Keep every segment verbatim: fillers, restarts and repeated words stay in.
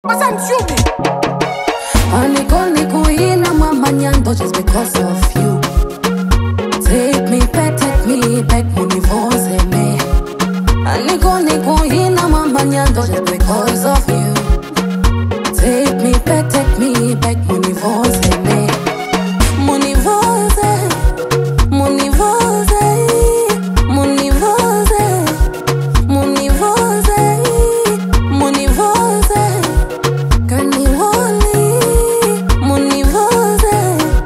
Just because of you. Take me back, take me back, munivoze me. Aniko niko hina mamanyando just because of you. Take me back, take me back, munivoze me. Munivoze, munivoze, munivoze, munivoze, munivoze. Kaniwoni, munivoze,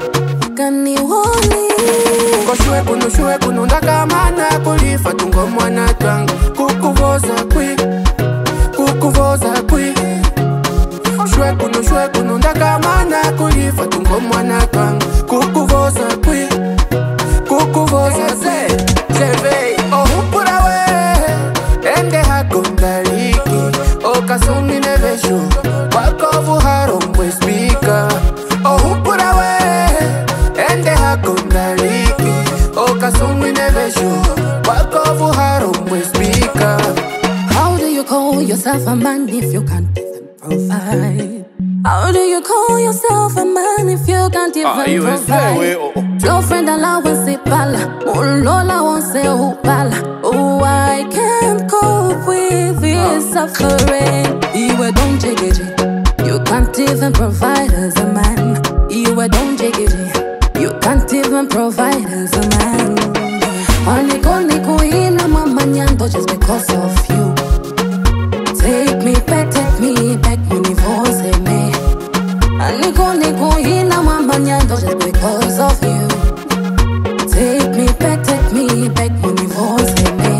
kaniwoni. Koshwe kunu shwe kunu ndakamana kulifa tungo mwana twangu. Kukuboza kwi, kukuboza kwi. Shwe kunu shwe kunu ndakamana kulifa tungo mwana twangu. Kukuboza kwi, kukuboza se jeve. Oh hupura we, ende hakundaliki. O kasumi nevesho, wakovu harombwe speaker. Oh hupura we, ende hakundaliki. O kasumi nevesho, wakovu harombwe speaker. How do you call yourself a man if you can't even provide? How do you call yourself a man if you can't even ah, provide? Oh, oh. Your friend allowance se pala, Mulola won't say upala. Oh, I can't cope with this suffering. You don't jiggy, you can't even provide as a man. You don't jiggy, you can't even provide as a man. Aniko niko hina mamanyando just because of you. Take me back, take me back, munivoze me. Aniko niko hina mamanyando just because of you. Take me back, take me back, munivoze me.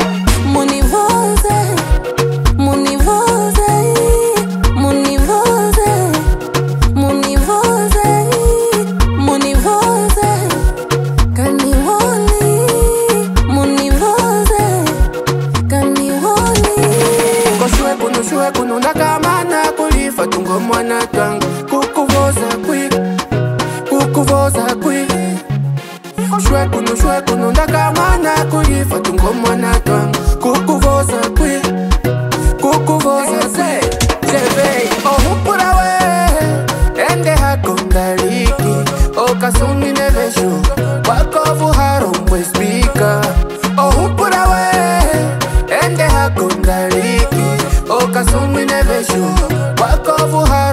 Munivoze, munivoze, munivoze, munivoze, munivoze. Kaniwoni, munivoze, kaniwoni. Koshwe kunu shwe kunu ndakamana kulifa tungo mwana twangu. Kukuboza kwi, kukuboza kwi. Shwe kunu shwe kunu ndakamana kulifa tungo mwana twangu. Kukuboza kwi, kukuboza se jeve. Oh hupura we, ende hakundaliki. O kasumi nevesho, wakovu harombwe speaker. Oh hupura we, ende hakundaliki. O kasumi nevesho, wakovu harombwe.